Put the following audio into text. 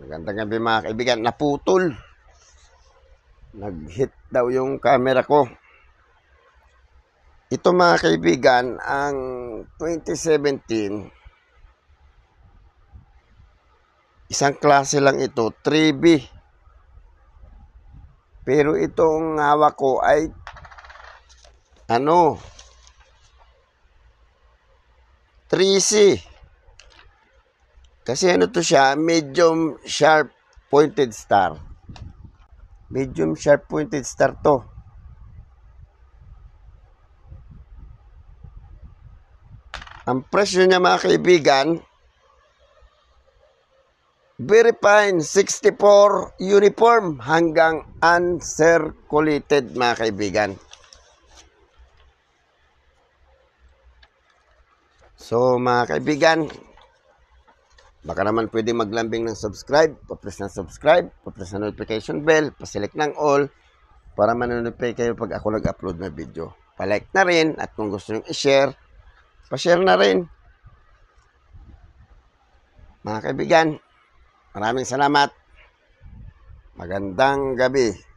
Magandang gabi mga kaibigan. Naputol. Nag-hit daw yung camera ko. Ito mga kaibigan, ang 2017, isang klase lang ito, 3B. Pero itong hawak ko ay 3C. Kasi ano to siya, medium sharp pointed star. Medium sharp pointed star to. Ang presyo niya mga kaibigan, very fine, 64 uniform hanggang uncirculated mga kaibigan. So mga kaibigan, baka naman pwede maglambing ng subscribe, pa-press ng subscribe, pa-press ng notification bell, pa-select ng all para manonotify kayo pag ako nag-upload na video. Pa-like na rin at kung gusto nyo i-share, pa-share na rin. Mga kaibigan, maraming salamat. Magandang gabi.